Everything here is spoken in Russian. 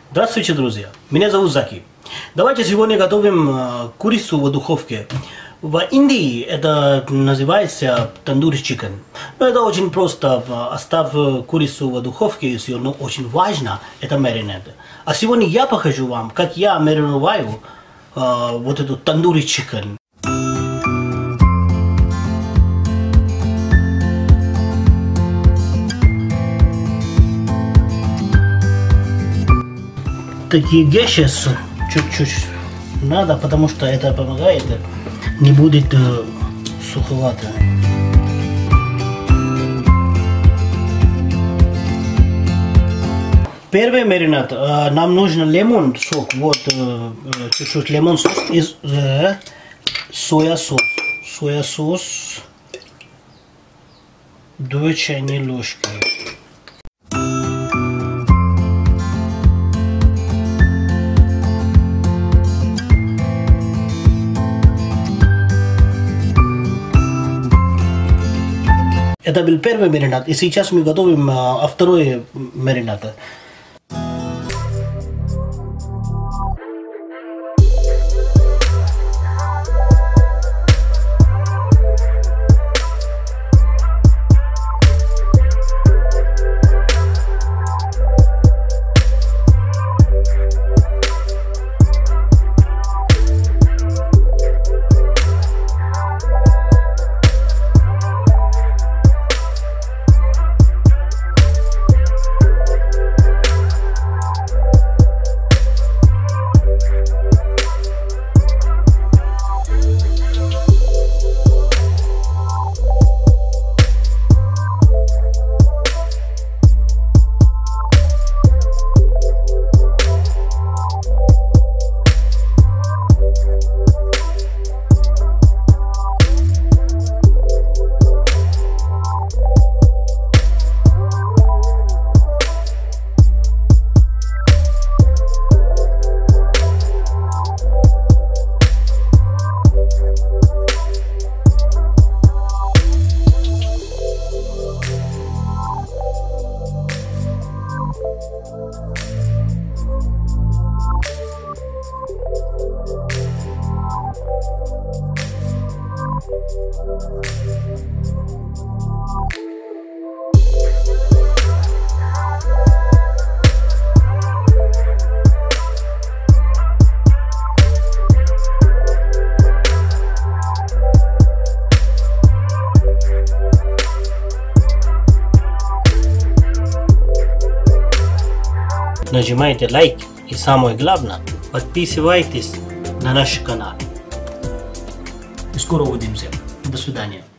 Здравствуйте, друзья! Меня зовут Заки. Давайте сегодня готовим курицу в духовке. В Индии это называется тандури чикен. Но это очень просто. Оставь курицу в духовке, если но очень важно, это маринад. А сегодня я покажу вам, как я мариноваю вот эту тандури чикен. Такие геши чуть-чуть надо, потому что это помогает, не будет суховато. Первый маринад. Нам нужен лимон сок. Вот чуть-чуть лимон сок из соя соус. Соя соус 2 чайные ложки. Это был первый маринад, и сейчас мы готовим второй маринад. Нажимайте лайк и самое главное, подписывайтесь на наш канал. Скоро увидимся. До свидания.